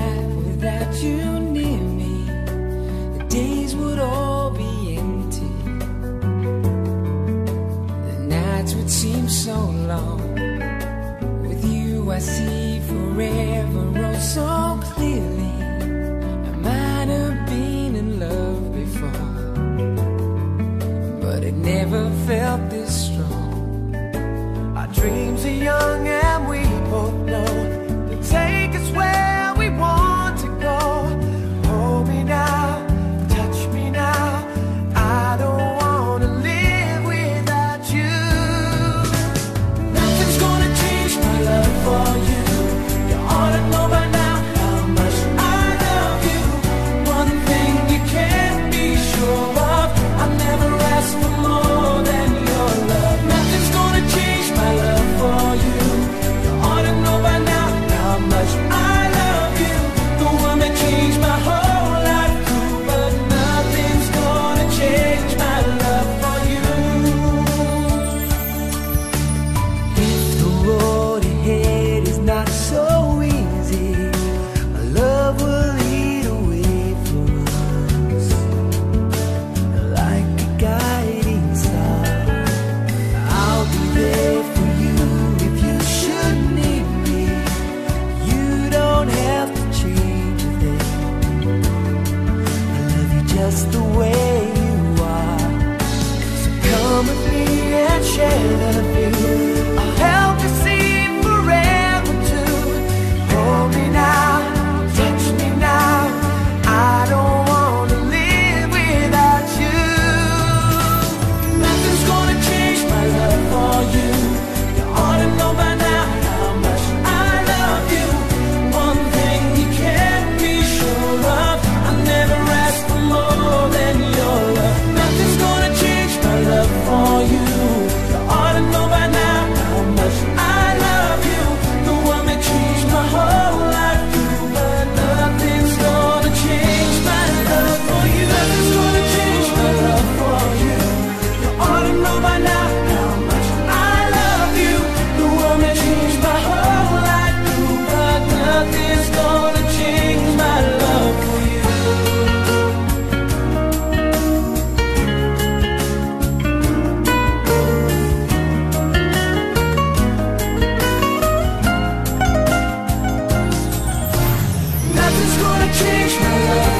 life without you near me. The days would all be empty. The nights would seem so long. With you I see forever oh so clearly. I might have been in love before, but it never felt this strong. Our dreams are young and we both know they'll take us where we want to go. Hold me now, touch me now. I don't wanna live without you. Nothing's gonna change my love for you. You ought to know by now how much I love you. One thing you can't be sure of, I'll never ask for more than your love. Nothing's gonna change my love for you. You ought to know by now how much I love you. The one that changed my whole life through, but nothing's gonna change my love for you. If the road ahead is not so easy, our love will lead away from us like a guiding star. I'll be there for you if you should need me. You don't have to change a thing. I love you just the way you are. So come with me and share the view. I'll help you see forever too. Hold me now, touch me now. I don't wanna live without you. Nothing's gonna change my love for you. You ought to know by now how much I love you. One thing you can't be sure of, I'll never ask for more than your love. Nothing's gonna change my love for you. You ought to know by now how much I love you. The one that changed my whole life through, but nothing's gonna change my love for you. Nothing's gonna change my love for you. You ought to know by now how much I love you. The one that changed my whole life through, but nothing's gonna change my love for you. Nothing's gonna change my love